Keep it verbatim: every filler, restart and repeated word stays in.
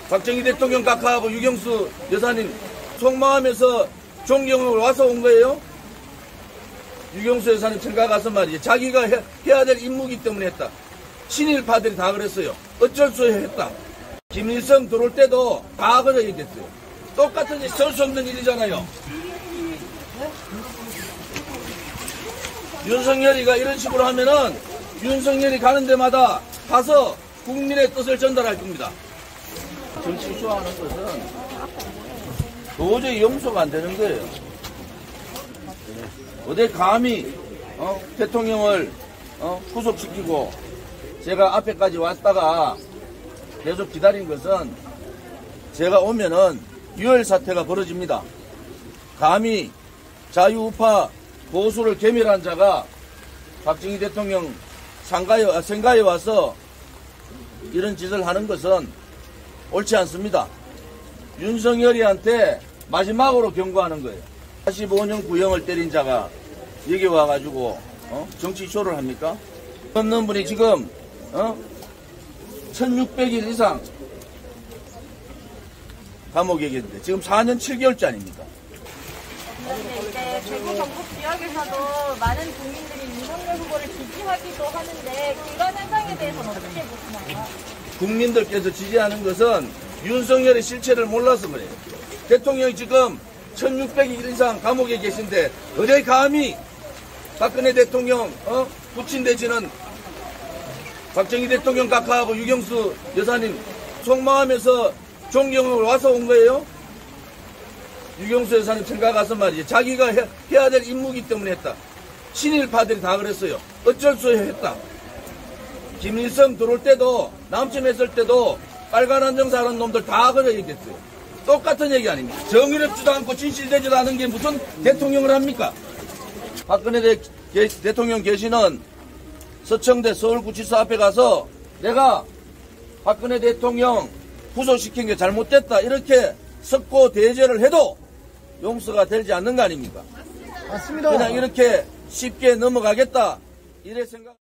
박정희 대통령 각하하고 유경수 여사님 속마음에서 존경을 와서 온 거예요? 유경수 여사님 청가 가서 말이지. 자기가 해, 해야 될 임무이기 때문에 했다. 친일파들이 다 그랬어요. 어쩔 수 없이 했다. 김일성 들어올 때도 다 그래 얘기했어요. 똑같은 일, 설 수 없는 일이잖아요. 윤석열이가 이런 식으로 하면은 윤석열이 가는 데마다 가서 국민의 뜻을 전달할 겁니다. 정치 이슈하는 것은 도저히 용서가 안 되는 거예요. 어디 감히 어? 대통령을 어? 구속시키고 제가 앞에까지 왔다가 계속 기다린 것은 제가 오면은 유혈 사태가 벌어집니다. 감히 자유우파 보수를 괴멸한 자가 박정희 대통령 상가에, 생가에 와서 이런 짓을 하는 것은 옳지 않습니다. 윤석열이한테 마지막으로 경고하는 거예요. 사십오 년 구형을 때린 자가 여기 와가지고 어? 정치 쇼를 합니까? 없는 분이 지금 어? 천육백 일 이상 감옥에 계신데 지금 사 년 칠 개월째 아닙니까? 그런데 이제 대구 경북 지역에서도 많은 국민들이 윤석열 후보를 지지하기도 하는데 이런 현상에 대해서는 어떻게 보시나요? 국민들께서 지지하는 것은 윤석열의 실체를 몰라서 그래요. 대통령이 지금 천육백 일 이상 감옥에 계신데 어디 감히 박근혜 대통령 어? 부친되지는 박정희 대통령 각하하고 유경수 여사님 속마음에서 존경을 와서 온 거예요? 유경수 여사님 청가 가서 말이지. 자기가 해, 해야 될 임무이기 때문에 했다. 친일파들이 다 그랬어요. 어쩔 수 없이 했다. 김일성 들어올 때도 남침했을 때도 빨간 안정사 하는 놈들 다 그래 얘기했어요. 똑같은 얘기 아닙니까? 정의롭지도 않고 진실되지도 않은 게 무슨 대통령을 합니까? 박근혜 대, 게, 대통령 계시는 서청대 서울구치소 앞에 가서 내가 박근혜 대통령 구속시킨 게 잘못됐다 이렇게 석고 대죄를 해도 용서가 되지 않는 거 아닙니까? 맞습니다. 그냥 이렇게 쉽게 넘어가겠다 이래 생각.